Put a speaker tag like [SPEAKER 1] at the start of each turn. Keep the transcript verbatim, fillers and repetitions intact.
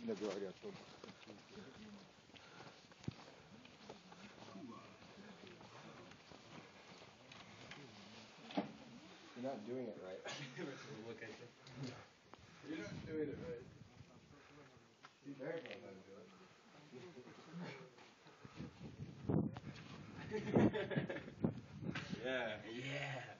[SPEAKER 1] обидно говорят. You're not doing it right.
[SPEAKER 2] Look at you.
[SPEAKER 1] You're not doing it right. See, there goes how to do it. Yeah.
[SPEAKER 2] Yeah.